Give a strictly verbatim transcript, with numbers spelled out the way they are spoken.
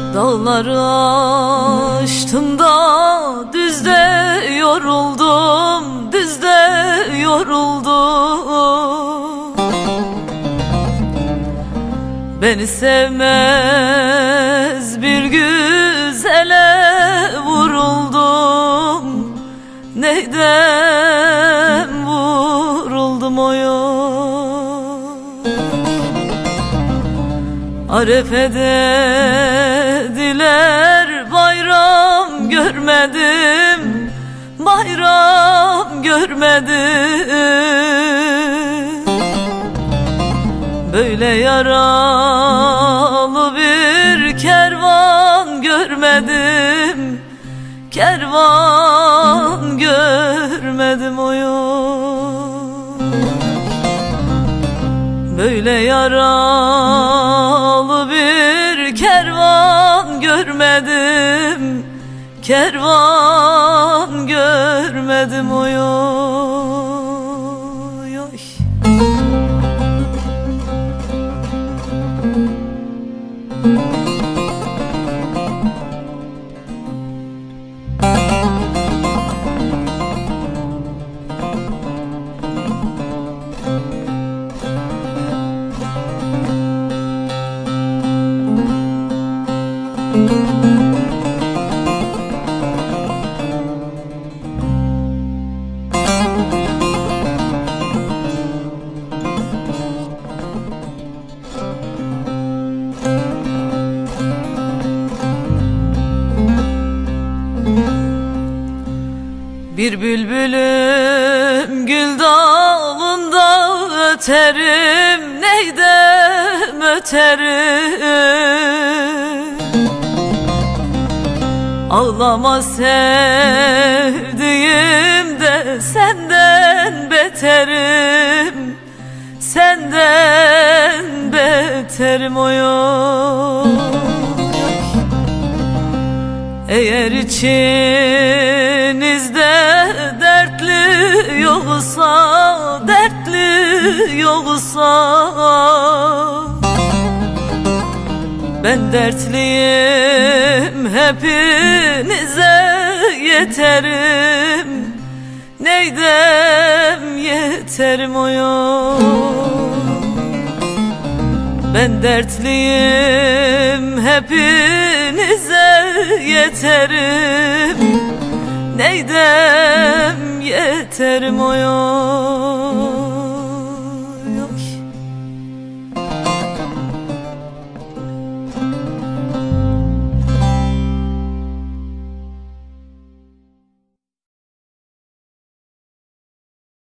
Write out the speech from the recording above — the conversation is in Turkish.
Dağları aştım da düzde yoruldum, düzde yoruldum. Beni sevmez bir güzele vuruldum, neyden vuruldum o yol. Arefede diler bayram görmedim, bayram görmedim. Böyle yaralı bir kervan görmedim, kervan görmedim o yol. Böyle yaralı bir kervan görmedim, kervan görmedim o yol. Bir bülbülüm gül dalında öterim, neydem öterim. Ağlama sevdiğim de senden beterim, senden beterim o yol. Eğer içinizde dertli yoksa, dertli yoksa, ben dertliyim, hepinize yeterim, neydem yeterim o yol. Ben dertliyim, hepinize yeterim, neydem yeterim o yol.